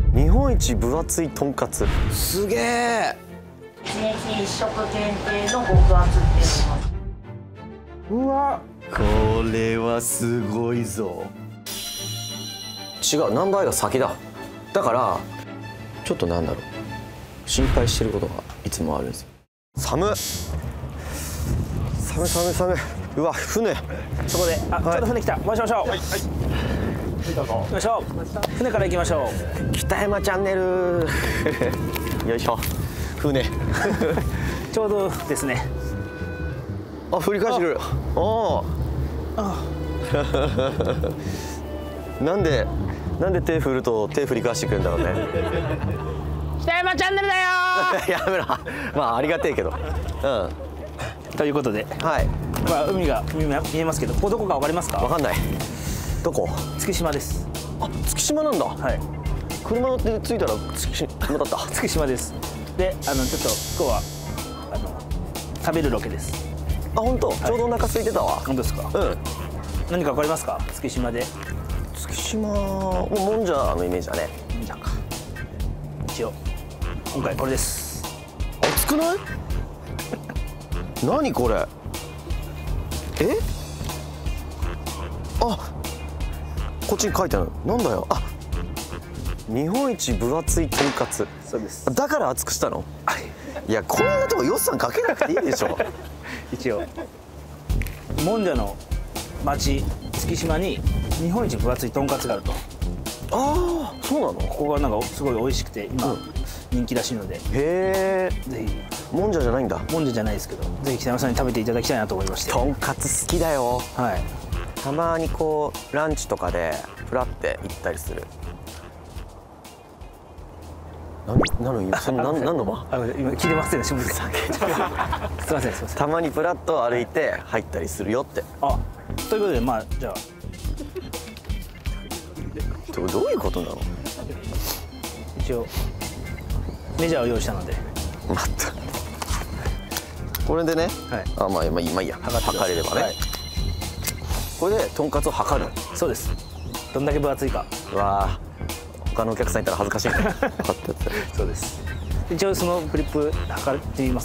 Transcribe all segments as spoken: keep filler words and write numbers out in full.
日本一分厚いとんかつ。すげえ。 一日一食限定の極厚っていうのも。 うわ、これはすごいぞ。違う、ナンバーが先だ。だからちょっとなんだろう、心配してることがいつもあるんですよ。寒っ、寒い寒い寒い。うわ、船。 そこで、あ、はい、ちょっと船来た。回しましょう。はい、はい、行きましょう。船から行きましょう。 北山チャンネル。よいしょ。船。 ちょうどですね。 あ、振り返してくる。ああ。なんで、なんで手振ると手振り返してくるんだろうね。 北山チャンネルだよー。やめろ。まあありがてえけど。うん。 ということで、はい。まあ海が見えますけど、ここどこかわかりますか？ わかんない。どこ？ 月島です。 あ、月島なんだ。はい。車乗って着いたら月島だった。 月島です。で、あのちょっと今日はあの食べるロケです。 あ、本当。はい、ちょうどお腹空いてたわ。 本当ですか？うん。何かわかりますか？月島で。 月島ももんじゃのイメージだね。 もんじゃか。一応今回これです。 熱くない？何これ？え？あ、こっちに書いてある。なんだよ。あ、日本一分厚いとんかつ。 そうです。 だから厚くしたの？はい。いや、こんなとこ予算かけなくていいでしょ。 一応もんじゃの町月島に日本一分厚いとんかつがあると。 ああ、そうなの？ ここがなんかすごい美味しくて今、うん、人気らしいので。 へえ。ぜひ。もんじゃじゃないんだ。 もんじゃじゃないですけど、ぜひ北山さんに食べていただきたいなと思いまして。 とんかつ好きだよ。はい。たまにこうランチとかでフラって行ったりする。何、何の、その何、何の間？ あ、今聞いてませんね。すみません。すみません。 たまにフラッと歩いて入ったりするよって。 あ、ということで、まあじゃあ。 どういうことなの？ 一応メジャーを用意したので。 また。これでね。はい。あ、まあまあいいまあいいや。測れればね。はい、これでとんかつを測る。 そうです。どんだけ分厚いか。 うわあ。他のお客さんいたら恥ずかしいね。測ったやつ。 そうです。一応そのフリップ測ってみます。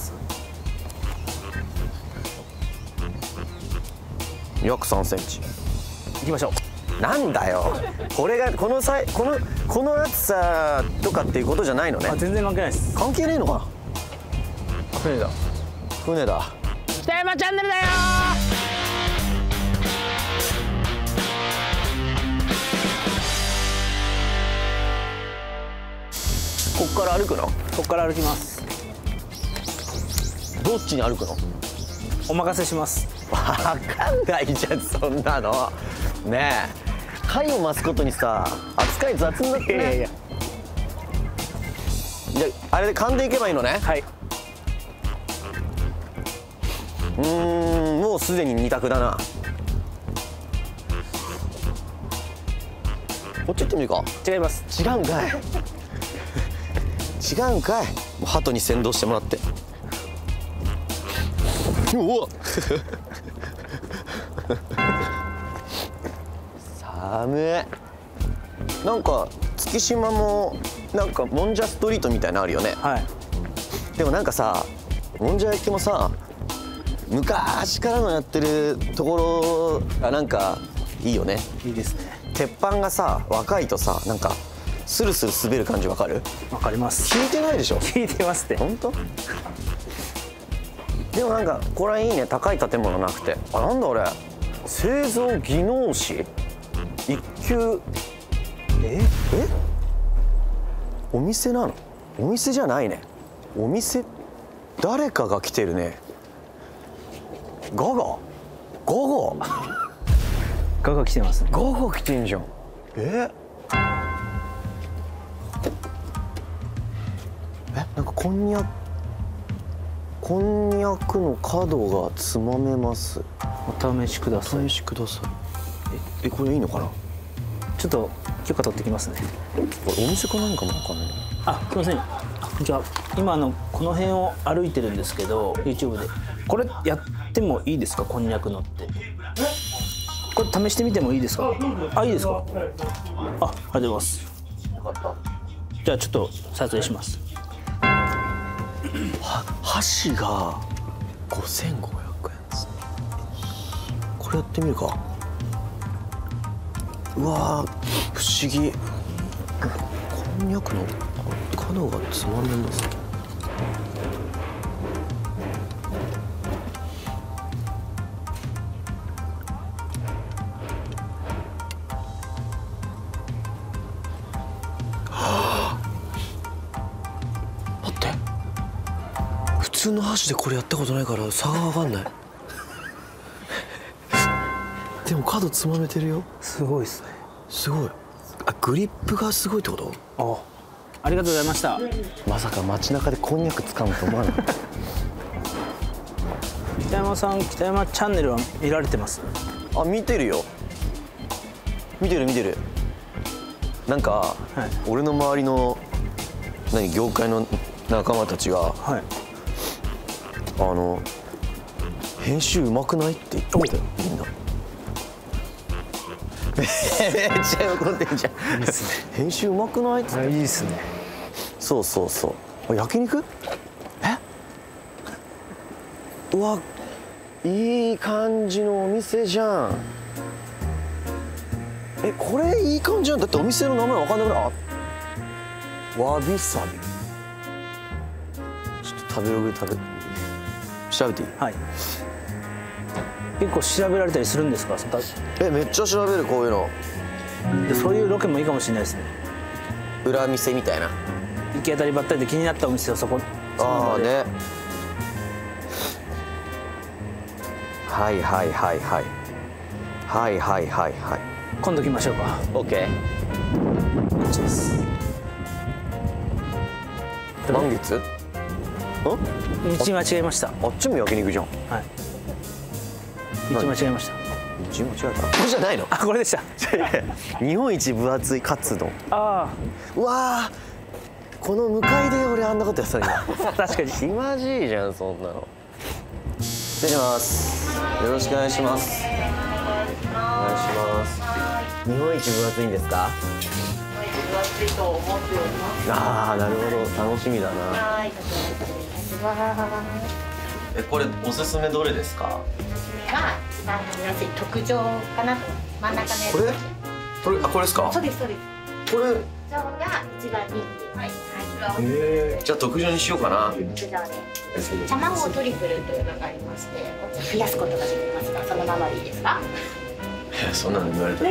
約さんセンチ。 いきましょう。 なんだよ。これがこのさいこのこの厚さとかっていうことじゃないのね。 あ、全然関係ないです。 関係ねえのかな。 船だ。 船だ。 北山チャンネルだよー。こっから歩くの？ こっから歩きます。 どっちに歩くの？ お任せします。 わかんないじゃんそんなの。ねえ。回を増すことにさ、扱い雑になってね。いやいや。じゃああれで噛んでいけばいいのね。はい。うーん、もうすでに二択だな。こっち行ってみるか。 違います。 違うんかい。違うんかい。もう鳩に先導してもらって。うわ。寒い。なんか月島もなんかもんじゃストリートみたいなのあるよね。はい。でもなんかさ、もんじゃ焼きもさ、昔からのやってるところがなんかいいよね。 いいですね。 鉄板がさ、若いとさ、なんかスルスル滑る感じわかる？ わかります。 聞いてないでしょ？ 聞いてますって。 本当？でもなんかこれいいね。高い建物なくて。あ、なんだ俺。製造技能士？一級。え？え？お店なの？お店じゃないね。お店。誰かが来てるね。ガガ？ガガ？ ガガ来てますね。 ガガ来てんじゃん。え？え、なんかこんにゃく。こんにゃくの角がつまめます。 お試しください。 お試しください。え、え、これいいのかな。 ちょっと許可取ってきますね。 お店かなんかもわかんない。 あ、すみません。あ、こんにちは。今あのこの辺を歩いてるんですけど、YouTube でこれやってもいいですか？こんにゃくのって。これ試してみてもいいですか？あ、いいですか？あ、ありがとうございます。よかった。 じゃあちょっと撮影します。 は箸がごせんごひゃくえんです。これやってみるか。うわー不思議。こんにゃくの角がつまんでますね。待って、普通の箸でこれやったことないから差が分かんない。でも角つまめてるよ。 すごいですね。 すごい。あ、グリップがすごいってこと？ あ、ありがとうございました。 まさか街中でこんにゃく掴むと思わなかった。 北山さん、北山チャンネルは見られてます？ あ、見てるよ。見てる見てる。なんか、はい、俺の周りの何業界の仲間たちが、はい、あの編集うまくないって言ってたよ、みんな。めっちゃ喜んでんじゃん。いいっすね。編集うまくないって。 いいっすね。 そうそうそう。焼肉？え？うわ、いい感じのお店じゃん。え、これいい感じじゃん。だってお店の名前わかんなくない？あ、わびさび。ちょっと食べログで食べ調べていい？ はい。結構調べられたりするんですか？ え、めっちゃ調べる、こういうの。 でそういうロケもいいかもしれないですね。 裏店みたいな。 行き当たりばったりで気になったお店をそこ。 ああね。はいはいはいはい。はいはいはいはい。 今度来ましょうか。 オッケー。 こっちです。 満月？ん？ 道間違えました。 あっちも焼肉じゃん。 はい。道間違えました。 道間違えた。これじゃないの？ あ、これでした。 日本一分厚いカツ丼。 ああ。 うわー。この向かいで俺あんなことやってた今。 確かに。 気まじいじゃんそんなの。失礼します。よろしくお願いします。お願いします。日本一分厚いんですか？ 分厚いと思っております。 ああ、なるほど、楽しみだな。 はい、 え、これおすすめどれですか？ おすすめは一番食べやすい特上かなと。真ん中のやつ。 これ？これ、あ、これですか？ そうですそうです。 これ。 特上が一番人気。はい。 へえ。じゃあ特上にしようかな。 特上で。卵トリプルというのがありまして、増やすことができますが、そのままでいいですか？ そんなの言われたら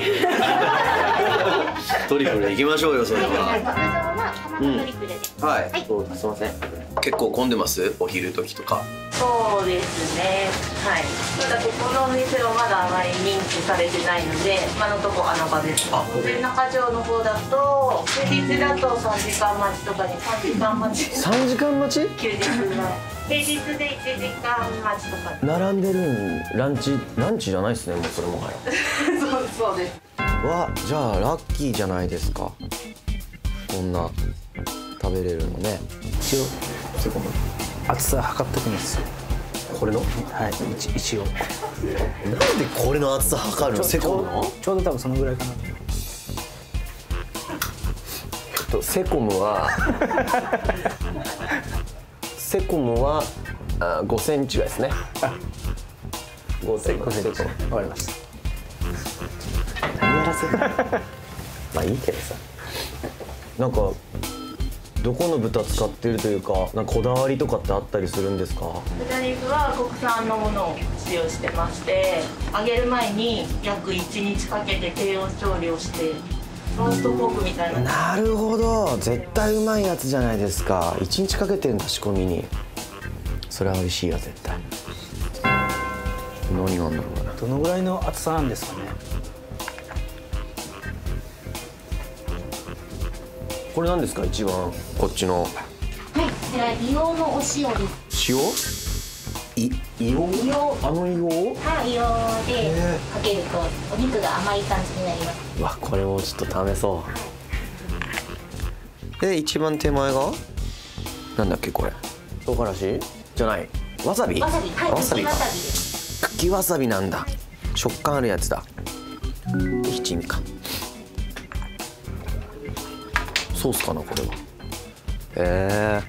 トリプル行きましょうよそれは。 特上は卵トリプルです。 うん、はい、はい、そうすみません。結構混んでます？お昼時とか。 そうですね。はい。ただここのお店はまだあまり認知されてないので、今のところ穴場です。あ、で中条の方だと平日だとさんじかん待ちとかにさんじかん待ち。 さんじかん待ち？ 休日は平日でいちじかん待ちとか。 並んでるんランチランチじゃないですねもうそれもはや。 そうそうです。 わ、じゃあラッキーじゃないですか。こんな食べれるのね。 一応厚さ測っておきます。 これの？ はい、一一応。 なんでこれの厚さ測るの？セコムの？ ちょうど多分そのぐらいかな。 えっとセコムはセコムはあごセンチぐらいですね。ごセンチ。 わかりました。 何やらせるの？まあいいけどさ。なんか。どこの豚使ってるというか、なんかこだわりとかってあったりするんですか？ 豚肉は国産のものを使用してまして、揚げる前に約いちにちかけて低温調理をしてローストポークみたいな。 なるほど、絶対うまいやつじゃないですか。いちにちかけてんだ仕込みに。それは美味しいわ絶対。何があんだろうな。 どのぐらいの厚さなんですかね。 これなんですか一番こっちの。 はい、こちら硫黄のお塩です。 塩？い硫黄？ 硫黄。 あの硫黄？ はい、硫黄でかけるとお肉が甘い感じになります。 うわ、これもちょっと試そう。で一番手前がなんだっけこれ？唐辛子？じゃない。わさび？ わさび。はい、 わさびか。 わさびです。 茎わさびなんだ。食感あるやつだ。七味か。 ソースかなこれは。え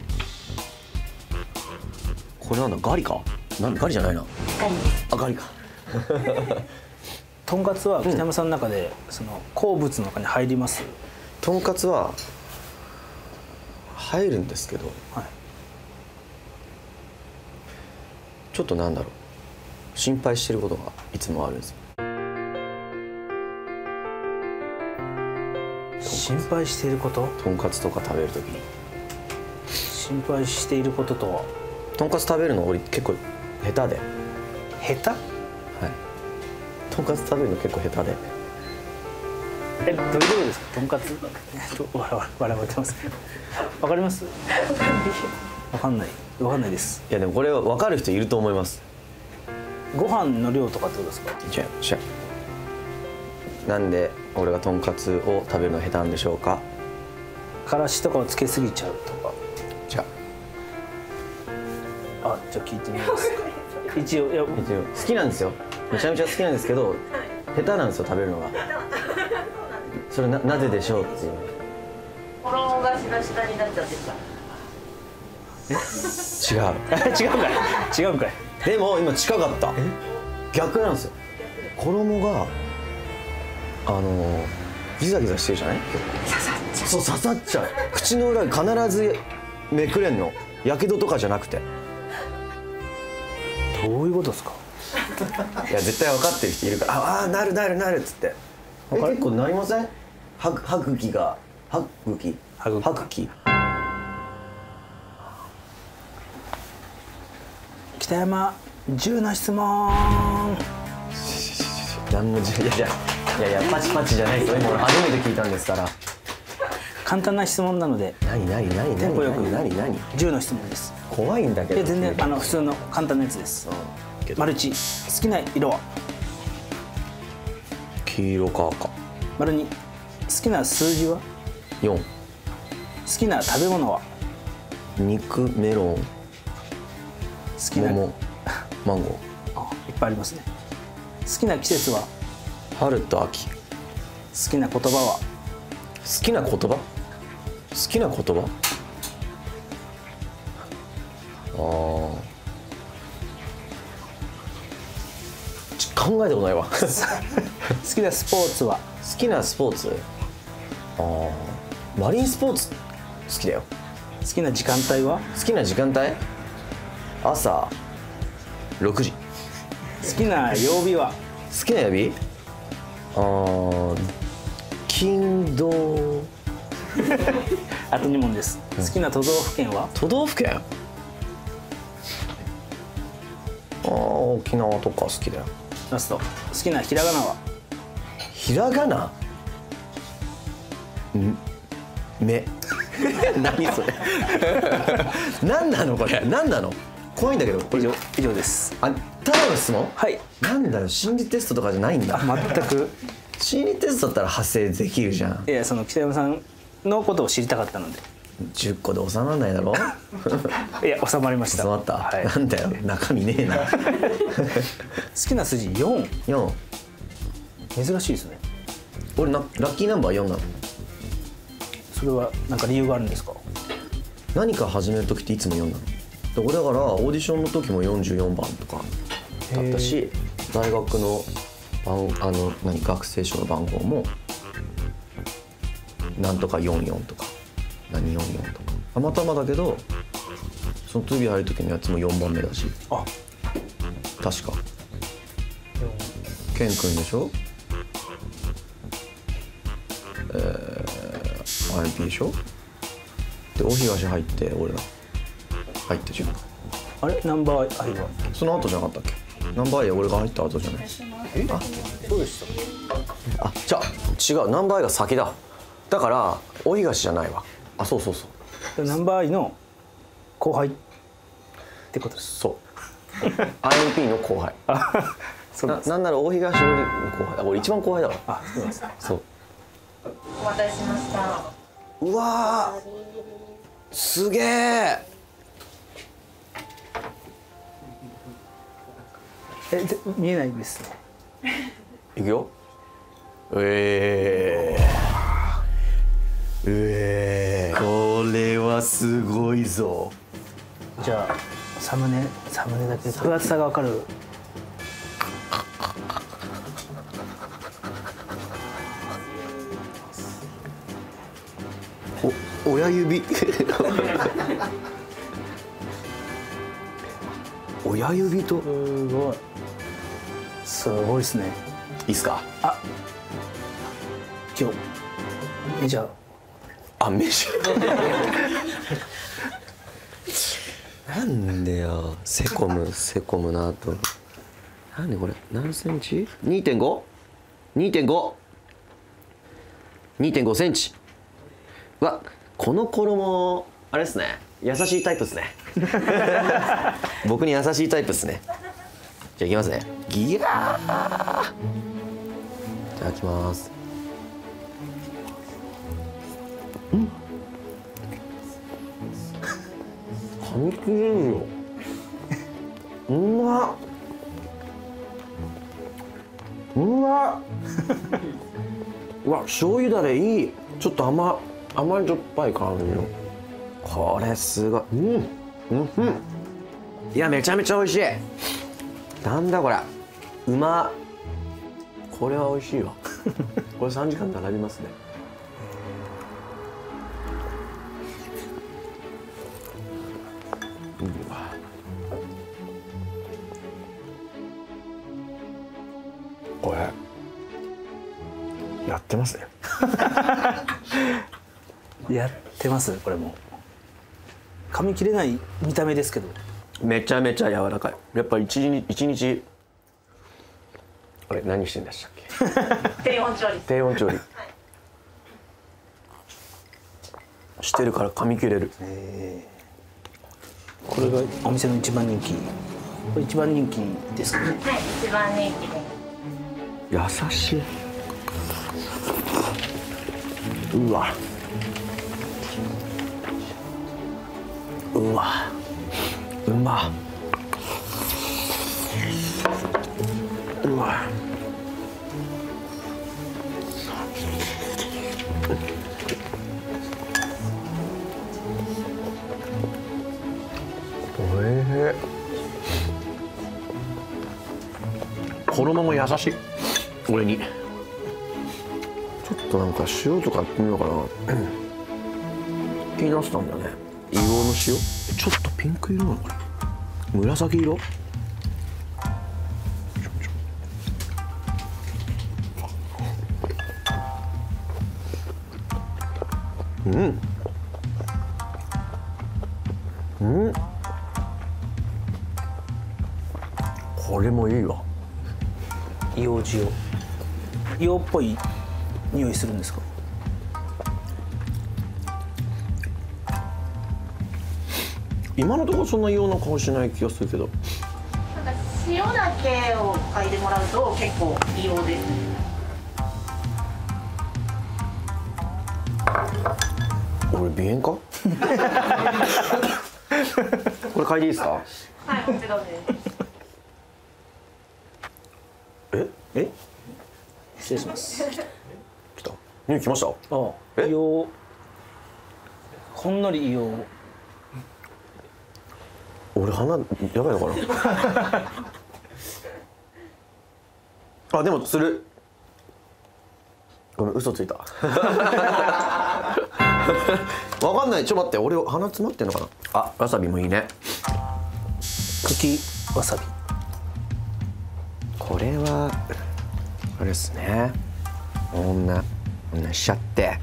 ー、これなんだ、ガリか。なんガリじゃないな。あ、ガリか。 とんかつは北山さんの中で、うん、その好物の中に入ります？ とんかつは入るんですけど、はい、ちょっとなんだろう、心配してることがいつもあるんですよ。 心配していること？ とんかつとか食べるときに心配していることとは？ とんかつ食べるの俺結構下手で。 下手？はい。 とんかつ食べるの結構下手で。 え、どういうことですか？とんかつ笑笑われてます。わかります？わかんない。わかんないです。 いやでもこれは分かる人いると思います。 ご飯の量とかってことですか？ 違う違う。なんで俺がとんかつを食べるの下手なんでしょうか？ からしとかをつけすぎちゃうとか。 じゃあ、じゃあ聞いてみますか。一応、いや、一応好きなんですよ。めちゃめちゃ好きなんですけど、下手なんですよ食べるのが。それ な, なぜでしょうっていう。 衣がしなしなになっちゃってるから。 え？違う。 違うんかい。違うんかい。 でも今近かった。逆なんですよ。衣があのギザギザしてるじゃない？そう刺さっちゃう。口の裏に必ずめくれんの。やけどとかじゃなくて。 どういうことですか？ いや絶対分かってる人いるから、ああなるなるなるっつって。え結構なりません？歯歯茎が歯茎歯茎。 北山じゅうの質問。 何もじゃいやいやいやいやパチパチじゃないですよ。今俺初めて聞いたんですから。 簡単な質問なので。 何何何テンポよく何何じゅうの質問です。 怖いんだけど。 いや全然あの普通の簡単なやつです。マルチ好きな色は？ 黄色か赤。 丸に好きな数字は？ よん。 好きな食べ物は？ 肉、メロン、好きな桃、マンゴー。あ、いっぱいありますね。好きな季節は？ 春と秋。 好きな言葉は？ 好きな言葉？好きな言葉？ああ。考えたことないわ。 好きなスポーツは？ 好きなスポーツ？ああ。マリンスポーツ好きだよ。 好きな時間帯は？ 好きな時間帯？朝ろくじ。 好きな曜日は？ 好きな曜日？ああ。金土。 あとに問です。好きな都道府県は？ 都道府県？ああ、沖縄とか好きだよ。 ラスト。好きなひらがなは？ ひらがな？ん目。何それ。何なのこれ。何なの。怖いんだけど。 以上以上です。 あ、ただの質問？ はい。 なんだよ、心理テストとかじゃないんだ。 全く。 心理テストだったら派生できるじゃん。 いや、その北山さんのことを知りたかったので。 じゅっこで収まらないだろ。 いや、収まりました。 収まった。 はい、 なんだよ、中身ねえな。好きな数字よん。 よん。 珍しいですね。 俺なラッキーナンバーよんなの。 それは何か理由があるんですか？ 何か始める時っていつもよんなの。俺だからオーディションの時もよんじゅうよんばんとかだったし、大学の番あの何学生証の番号もなんとかよんじゅうよんとか何よんじゅうよんとかたまたまだけど、その次入る時のやつもよんばんめだし。あ、確かケン君でしょ。えー、アイエムピー でしょ。で大東入って俺ら入ってじゅう。 あれナンバーアイはその後じゃなかったっけ。ナンバーアイ俺が入った後じゃない。 え、あ、そうでした。 あ、じゃあ違う、ナンバーアイが先だ。だから大東じゃないわ。あ、そうそうそう。 ナンバーアイの後輩ってことです。 そう。アイエムピー の後輩。 そうなな, なんなら大東より後輩。俺一番後輩だわ。 あ、そうです。 そう。 お待たせしました。 うわー、すげえ。 え、で見えないんですね。 いくよ。うえーうえーすごいぞ。 じゃあサムネサムネだけ分厚さが分かる。 お親指親指とすごいすごいですね。 いいっすか。 あ今日えじゃあメジャーなんでよセコムセコムなと。なんでこれ何センチ ?にてんご?にてんご にてんごセンチ。わこの衣あれですね、優しいタイプですね僕に優しいタイプですね。じゃあいきますね。ギヤーいただきます。うん噛み切れるようまっうまっうわ醤油だれいい。ちょっと甘甘じょっぱい感じのこれすごい。うんうんうんいやめちゃめちゃ美味しい。なんだこれうまっ。これは美味しいわこれさんじかん並びますね。うわこれやってますねやってますこれも噛み切れない見た目ですけどめちゃめちゃ柔らかい。やっぱ一日一日あれ何してんでしたっけ低温調理低温調理、はい、してるから噛み切れる。 これがお店の一番人気。これ一番人気ですかね。 はい一番人気で優しい。うわうわうまうわおいしい。衣も優しい俺に。ちょっとなんか塩とかやってみようかな気になってたんだよね。硫黄の塩ちょっとピンク色なのこれ紫色。うんうんこれもいいわ。 硫黄塩硫黄っぽい匂いするんですか。 今のところそんな硫黄の顔しない気がするけど。 なんか塩だけを嗅いでもらうと結構硫黄です。 俺鼻炎かこれ嗅いでいいですか。 はいもちろんです。 ええ失礼します。 来た匂い来ました。 ああえ硫黄ほんのり硫黄。 俺鼻やばいのかなあでもする。ごめん嘘ついたわかんない。ちょっと待って俺鼻詰まってんのかなあ。わさびもいいね。 茎わさび。 これはあれですね。こんなこんなしちゃって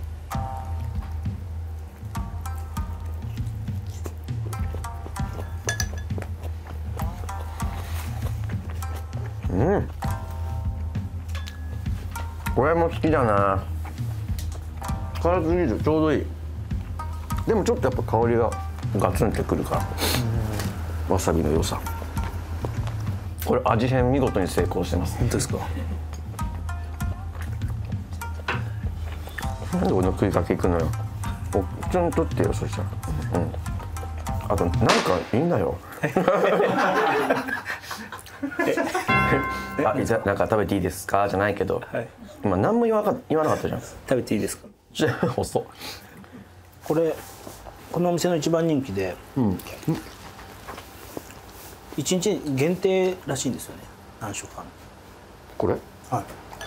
うんこれも好きだな。辛すぎずちょうどいい。でもちょっとやっぱ香りがガツンってくるからわさびの良さ。これ味変見事に成功してます。 本当ですか。 なんで俺の食いかけいくのよ。おっちゃんとってよそしたら。うんあとなんかいいんだよあじゃなんか食べていいですかじゃないけど、 はい、 今何も言わなかった言わなかったじゃん。 食べていいですか。 じゃあ遅っ。 これこのお店の一番人気で、 うん、 一日限定らしいんですよね。何食かの。 これ？ はい。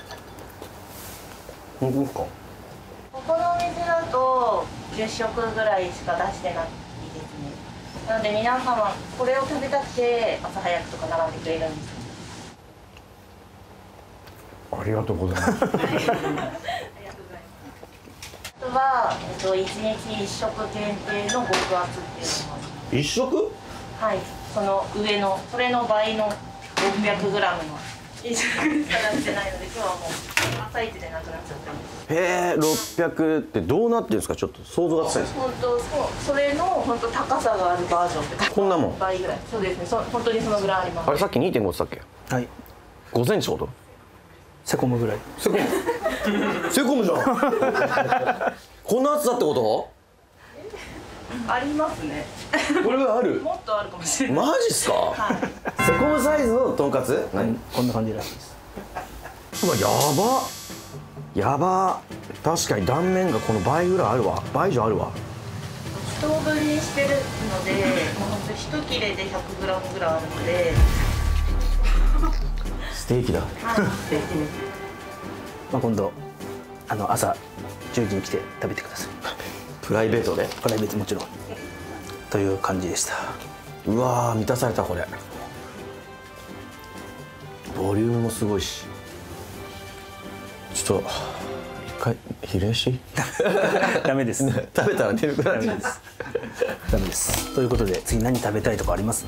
本当ですか？ ここのお店だとじゅっしょくぐらいしか出してないですね。なので皆様これを食べたくて朝早くとか並んでくれるんです。 ありがとうございます。 ありがとうございます。あとは、えっと、いちにちいっしょく限定の極厚っていうのもあります。 一食？ はい、その上のそれの倍のろっぴゃくグラムのいっしょくしか出してないので、今日はもう朝一でなくなっちゃったんです。 へえ、ろっぴゃくってどうなってるんですか？ちょっと想像がつかないです。 本当そう、それの本当高さがあるバージョンってこんなもん倍ぐらい。そうですね、そ本当にそのぐらいあります。 あれさっき にてんご って言ったっけ？ はい。 ごセンチってこと？ セコムぐらい。 セコムセコムじゃん。こんな厚さってこと？ ありますね。 これがある？ もっとあるかもしれない。 マジっすか？ はい。 セコムサイズのとんかつ？何？ こんな感じらしいです。 うわ、やばやば。確かに断面がこの倍ぐらいあるわ。倍以上あるわ。 一等分にしてるので、もう本当一切れでひゃくグラムぐらいあるので。 ステーキだ。 はい、ステーキです。 まあ今度あの朝じゅうじに来て食べてください。 プライベートで？ プライベートもちろん。という感じでした。 うわー、満たされたこれ。ボリュームもすごいし。ちょっと一回昼寝しダメです。 食べたら眠くなっちゃう。 ダメです。ダメです。ということで次何食べたいとかあります？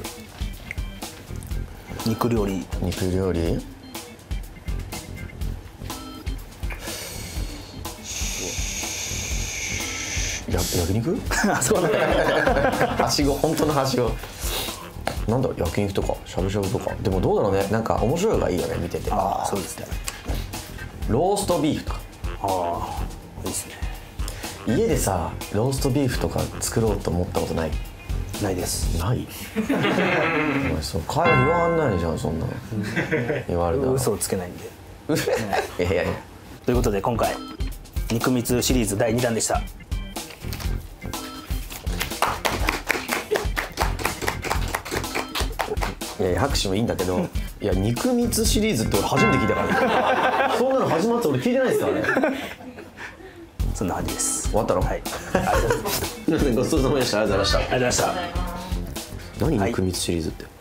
肉料理。 肉料理？や焼肉？ あ、そうなんだ。 はしご、本当のはしご。なんだろう、焼肉とかしゃぶしゃぶとか。でもどうだろうね、なんか面白いのがいいよね、見てて。 ああ、そうですね。 ローストビーフとか。 ああ、いいですね。 家でさ、ローストビーフとか作ろうと思ったことない？ ないです。 ない？お前そう会話言わんないじゃん、そんなの。言われたら嘘をつけないんで。 いやいやいや。 ということで今回肉蜜シリーズだいにだんでした。 いやいや、拍手もいいんだけど、いや肉蜜シリーズって俺初めて聞いたからね。そんなの始まって俺聞いてないですからね。 そんな感じです。 終わったの？ はい。ありがとうございました。 ごちそうさまでした。ありがとうございました。 ありがとうございました。 何肉蜜シリーズって？